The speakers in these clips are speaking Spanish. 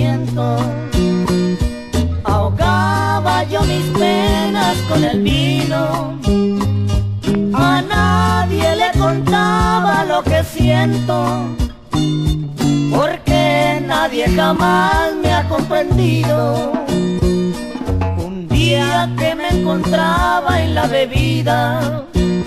sentimiento. Ahogaba yo mis penas con el vino, a nadie le contaba lo que siento, porque nadie jamás me ha comprendido. Un día que me encontraba en la bebida,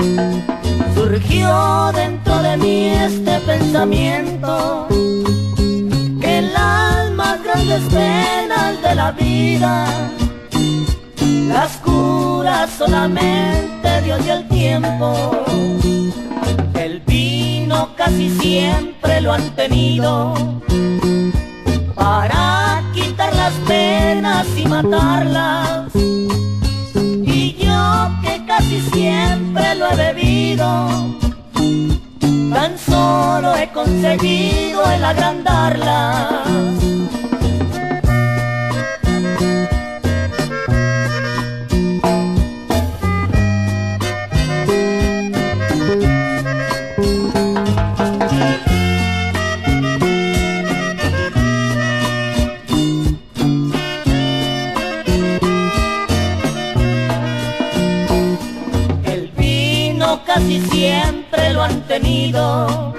surgió dentro de mí este pensamiento, que las más grandes penas de la vida las cura solamente Dios y el tiempo. El vino casi siempre lo han tenido para quitar las penas y matarlas, y yo que casi siempre lo he bebido, tan solo he conseguido el agrandarlas. Casi siempre lo han tenido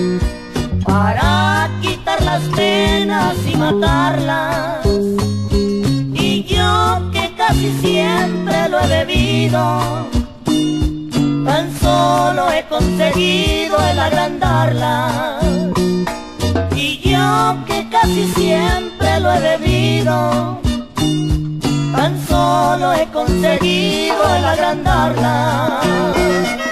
para quitar las penas y matarlas, y yo que casi siempre lo he bebido, tan solo he conseguido el agrandarlas. Y yo que casi siempre lo he bebido, tan solo he conseguido el agrandarla.